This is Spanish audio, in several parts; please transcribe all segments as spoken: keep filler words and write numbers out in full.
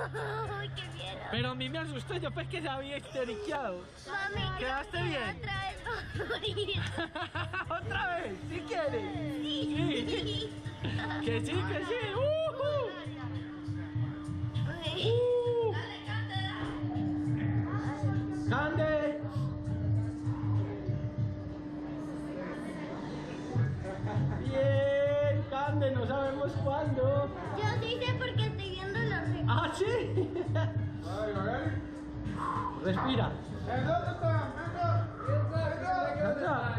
Uy, qué bien. Pero a mí me asustó, yo pues que se había histeriqueado. Mami, ¿Quedaste bien? otra vez va a morir. ¿Otra vez? ¿Si quieres? Sí. Sí. Que sí, que sí. Uh -huh. Uy. uh. Dale, ¡Cande! Bien, Cande, no sabemos cuándo. Yo sí sé porque estoy viendo los récords. ¿Ah, sí? Respira. ¿Dónde está? Entra.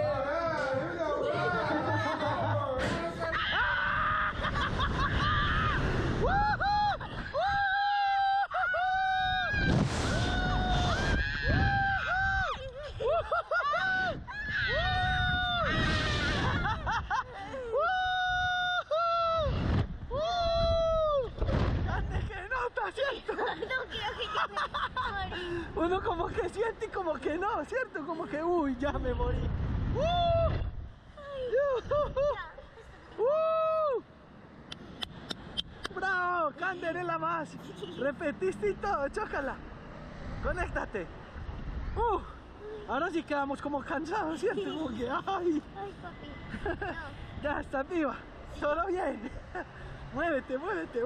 ¿Cierto? No creo que ya me morí. Uno como que siente y como que no, ¿cierto? Como que, uy, ya me morí. ¡Uh! ¡Uh! ¡Bravo! Cande, eres la más. Repetiste y todo, chócala. Conéctate. ¡Uh! Ahora sí quedamos como cansados, ¿cierto? Como que, ¡ay! Ay, papi. No. Ya estás viva. Solo bien. Muévete, muévete. ¡Uh!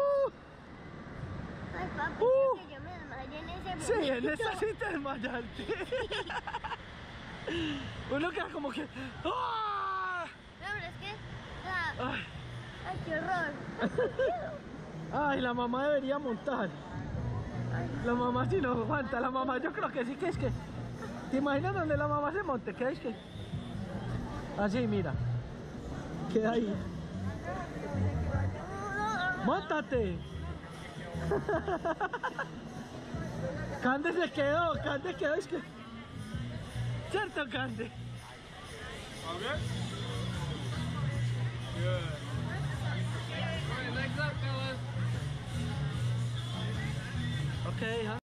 Ay, papi, Uh. creo que yo me desmayé en ese momento. Sí, en esa sí te desmayaste. Uno queda como que... ¡ah! No, pero es que... ah, Ay, ay, qué horror. ay, la mamá debería montar. La mamá sí no aguanta. La mamá yo creo que sí que es que... ¿Te imaginas donde la mamá se monte? ¿Qué es que? Así, mira. Queda ahí. ¡Móntate! Cande se quedó, Cande quedó, es que... ¿Cierto, Cande? Okay. Good. All right, legs up, fellas. Ok,